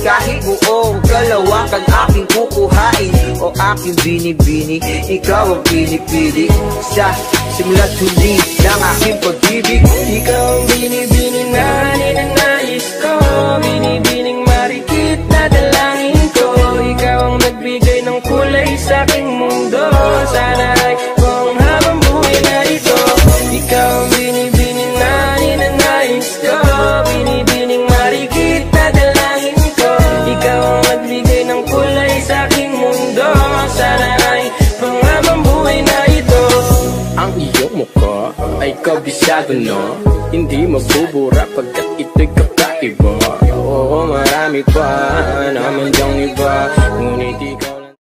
kahit buong kalawakan aking kukuhain o aking binibini, ikaw ang pinipili sa simula't huli ng aking pag-ibig. Ikaw ang binibini na ninanais ko, binibining marikit na dalangin ko. Ikaw ang nagbigay ng kulay sa aking mundo, sana ay kung habang buhay na ito. Ikaw ang binibini na ninanais ko, binibining marikit na dalangin ko. Ikaw ang nagbigay ng kulay sa aking mundo, sana ay kung habang buhay na ito. Ang iyong mukha ay kabisado no, hindi mabubura pagkat ito'y kakaiba. Oo, marami pa naman diyang iba, ngunit ikaw